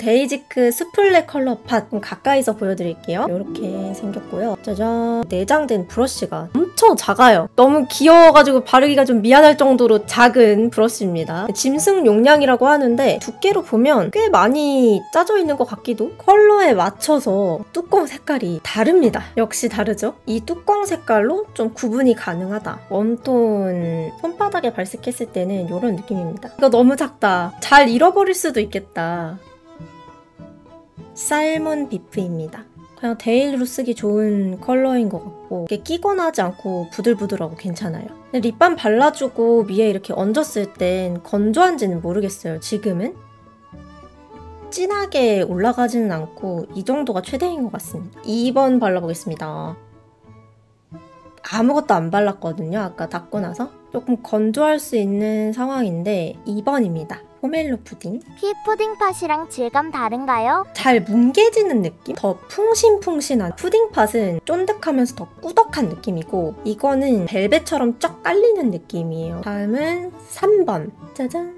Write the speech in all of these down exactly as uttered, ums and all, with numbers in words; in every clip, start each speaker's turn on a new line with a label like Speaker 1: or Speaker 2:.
Speaker 1: 데이지크 수플레 컬러 팟 가까이서 보여드릴게요. 이렇게 생겼고요. 짜잔. 내장된 브러쉬가 엄청 작아요. 너무 귀여워가지고 바르기가 좀 미안할 정도로 작은 브러쉬입니다. 짐승 용량이라고 하는데 두께로 보면 꽤 많이 짜져 있는 것 같기도. 컬러에 맞춰서 뚜껑 색깔이 다릅니다. 역시 다르죠? 이 뚜껑 색깔로 좀 구분이 가능하다. 웜톤 손바닥에 발색했을 때는 이런 느낌입니다. 이거 너무 작다. 잘 잃어버릴 수도 있겠다. 살몬 비프입니다. 그냥 데일리로 쓰기 좋은 컬러인 것 같고 이게 끼거나 하지 않고 부들부들하고 괜찮아요. 근데 립밤 발라주고 위에 이렇게 얹었을 땐 건조한지는 모르겠어요. 지금은 진하게 올라가지는 않고 이 정도가 최대인 것 같습니다. 이 번 발라보겠습니다. 아무것도 안 발랐거든요. 아까 닦고 나서 조금 건조할 수 있는 상황인데 이 번입니다. 포멜로 푸딩.
Speaker 2: 피 푸딩팟이랑 질감 다른가요?
Speaker 1: 잘 뭉개지는 느낌? 더 풍신풍신한. 푸딩팟은 쫀득하면서 더 꾸덕한 느낌이고 이거는 벨벳처럼 쫙 깔리는 느낌이에요. 다음은 삼 번. 짜잔.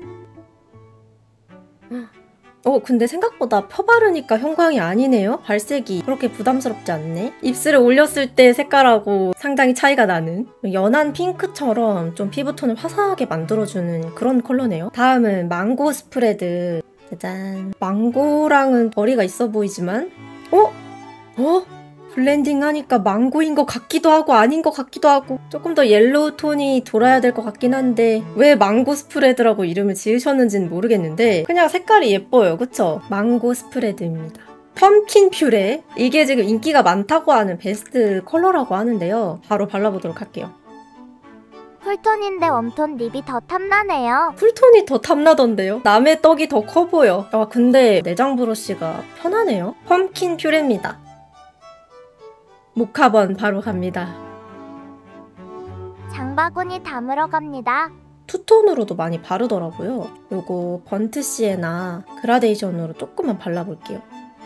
Speaker 1: 어 근데 생각보다 펴바르니까 형광이 아니네요. 발색이 그렇게 부담스럽지 않네. 입술에 올렸을 때 색깔하고 상당히 차이가 나는 연한 핑크처럼 좀 피부톤을 화사하게 만들어주는 그런 컬러네요. 다음은 망고 스프레드. 짜잔. 망고랑은 거리가 있어 보이지만 어? 어? 블렌딩 하니까 망고인 것 같기도 하고 아닌 것 같기도 하고 조금 더 옐로우 톤이 돌아야 될 것 같긴 한데 왜 망고 스프레드라고 이름을 지으셨는지는 모르겠는데 그냥 색깔이 예뻐요. 그쵸? 망고 스프레드입니다. 펌킨 퓨레. 이게 지금 인기가 많다고 하는 베스트 컬러라고 하는데요. 바로 발라보도록 할게요.
Speaker 2: 쿨톤인데 웜톤 립이 더 탐나네요.
Speaker 1: 쿨톤이 더 탐나던데요? 남의 떡이 더 커 보여. 아 근데 내장 브러쉬가 편하네요. 펌킨 퓨레입니다. 모카번 바로 갑니다.
Speaker 2: 장바구니 담으러 갑니다.
Speaker 1: 투톤으로도 많이 바르더라고요. 요거 번트 시에나 그라데이션으로 조금만 발라볼게요.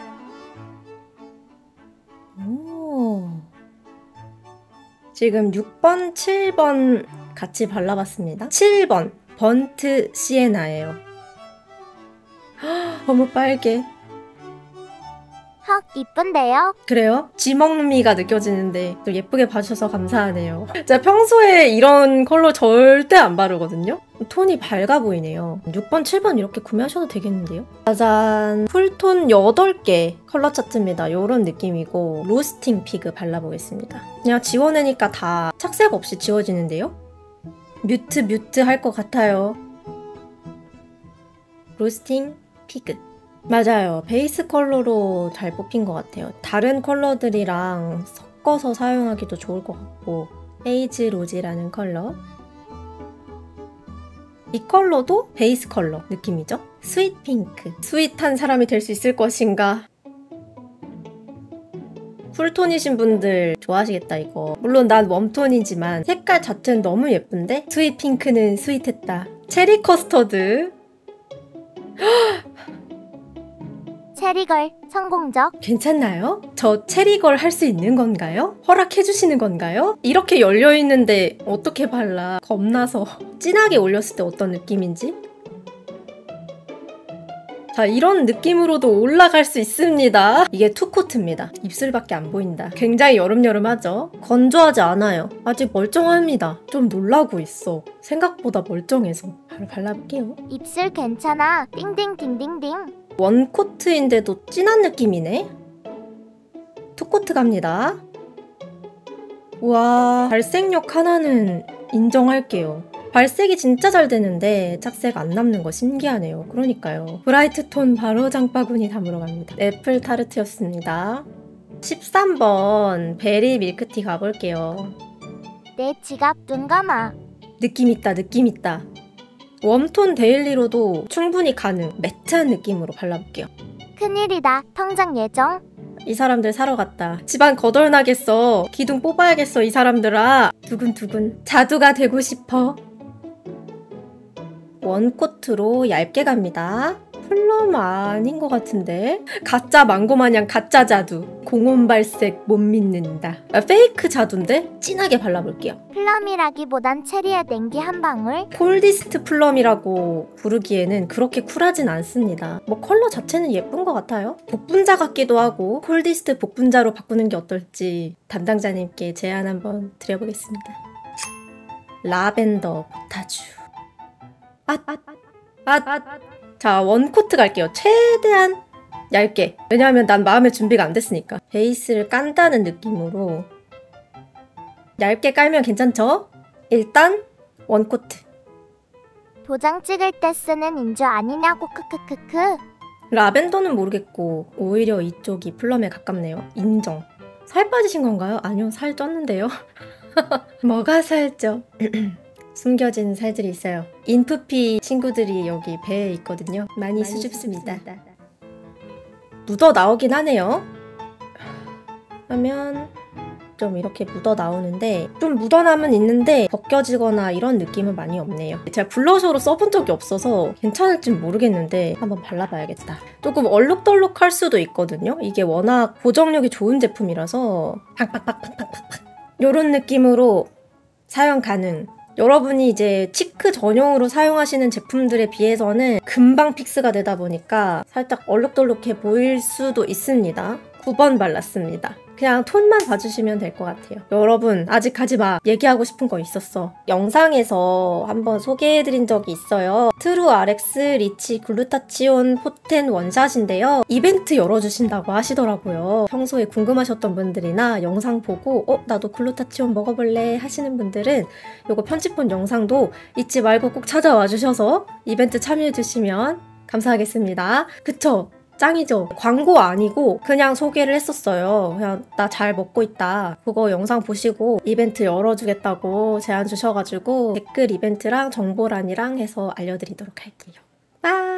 Speaker 1: 오. 지금 육 번, 칠 번 같이 발라봤습니다. 칠 번 번트 시에나예요. 너무 빨개.
Speaker 2: 헉, 이쁜데요?
Speaker 1: 그래요? 지먹미가 느껴지는데 또 예쁘게 봐주셔서 감사하네요. 제가 평소에 이런 컬러 절대 안 바르거든요? 톤이 밝아 보이네요. 육 번, 칠 번 이렇게 구매하셔도 되겠는데요? 짜잔! 쿨톤 여덟 개 컬러 차트입니다. 이런 느낌이고 로스팅 피그 발라보겠습니다. 그냥 지워내니까 다 착색 없이 지워지는데요? 뮤트 뮤트 할 것 같아요. 로스팅 피그. 맞아요. 베이스 컬러로 잘 뽑힌 것 같아요. 다른 컬러들이랑 섞어서 사용하기도 좋을 것 같고 헤이즈 로지라는 컬러. 이 컬러도 베이스 컬러 느낌이죠? 스윗 핑크. 스윗한 사람이 될 수 있을 것인가? 쿨톤이신 분들 좋아하시겠다 이거. 물론 난 웜톤이지만 색깔 자체는 너무 예쁜데 스윗 핑크는 스윗했다. 체리 커스터드.
Speaker 2: 체리걸 성공적.
Speaker 1: 괜찮나요? 저 체리걸 할 수 있는 건가요? 허락해주시는 건가요? 이렇게 열려있는데 어떻게 발라? 겁나서. 진하게 올렸을 때 어떤 느낌인지? 자, 이런 느낌으로도 올라갈 수 있습니다. 이게 투코트입니다. 입술밖에 안 보인다. 굉장히 여름여름하죠? 건조하지 않아요. 아직 멀쩡합니다. 좀 놀라고 있어. 생각보다 멀쩡해서. 바로 발라볼게요.
Speaker 2: 입술 괜찮아. 띵띵띵띵띵.
Speaker 1: 원코트인데도 진한 느낌이네? 투코트 갑니다. 우와, 발색력 하나는 인정할게요. 발색이 진짜 잘 되는데 착색 안 남는 거 신기하네요. 그러니까요. 브라이트 톤 바로 장바구니 담으러 갑니다. 애플 타르트였습니다. 십삼 번 베리 밀크티 가볼게요.
Speaker 2: 내 지갑 눈 감아.
Speaker 1: 느낌 있다, 느낌 있다. 웜톤 데일리로도 충분히 가능. 매트한 느낌으로 발라볼게요.
Speaker 2: 큰일이다. 통장 예정.
Speaker 1: 이 사람들 사러 갔다. 집안 거덜나겠어. 기둥 뽑아야겠어 이 사람들아. 두근두근. 자두가 되고 싶어. 원코트로 얇게 갑니다. 플럼 아닌 것 같은데? 가짜 망고 마냥 가짜 자두. 공원발색 못 믿는다. 아, 페이크 자두인데? 진하게 발라볼게요.
Speaker 2: 플럼이라기보단 체리의 냉기 한 방울.
Speaker 1: 콜디스트 플럼이라고 부르기에는 그렇게 쿨하진 않습니다. 뭐 컬러 자체는 예쁜 것 같아요. 복분자 같기도 하고 콜디스트 복분자로 바꾸는 게 어떨지 담당자님께 제안 한번 드려보겠습니다. 라벤더 포타주. 아, 아, 아, 아. 자, 원코트 갈게요. 최대한 얇게. 왜냐하면 난 마음의 준비가 안 됐으니까. 베이스를 깐다는 느낌으로 얇게 깔면 괜찮죠? 일단 원코트.
Speaker 2: 도장 찍을 때 쓰는 인주 아니냐고 크크크크.
Speaker 1: 라벤더는 모르겠고 오히려 이쪽이 플럼에 가깝네요. 인정. 살 빠지신 건가요? 아니요, 살 쪘는데요. 뭐가 살쪄? 숨겨진 살들이 있어요. 인프피 친구들이 여기 배에 있거든요. 많이, 많이 수줍습니다. 수줍습니다. 묻어 나오긴 하네요. 하면 좀 이렇게 묻어 나오는데 좀 묻어남은 있는데 벗겨지거나 이런 느낌은 많이 없네요. 제가 블러셔로 써본 적이 없어서 괜찮을지 모르겠는데 한번 발라봐야겠다. 조금 얼룩덜룩할 수도 있거든요. 이게 워낙 고정력이 좋은 제품이라서 팍팍팍팍팍팍 이런 느낌으로 사용 가능. 여러분이 이제 치크 전용으로 사용하시는 제품들에 비해서는 금방 픽스가 되다 보니까 살짝 얼룩덜룩해 보일 수도 있습니다. 구 번 발랐습니다. 그냥 톤만 봐주시면 될 것 같아요. 여러분 아직 하지마. 얘기하고 싶은 거 있었어. 영상에서 한번 소개해드린 적이 있어요. 트루아렉스 리치 글루타치온 포텐 원샷인데요. 이벤트 열어주신다고 하시더라고요. 평소에 궁금하셨던 분들이나 영상 보고 어? 나도 글루타치온 먹어볼래 하시는 분들은 요거 편집본 영상도 잊지 말고 꼭 찾아와 주셔서 이벤트 참여해주시면 감사하겠습니다. 그쵸? 짱이죠? 광고 아니고 그냥 소개를 했었어요. 그냥 나 잘 먹고 있다. 그거 영상 보시고 이벤트 열어주겠다고 제안 주셔가지고 댓글 이벤트랑 정보란이랑 해서 알려드리도록 할게요. 빠이!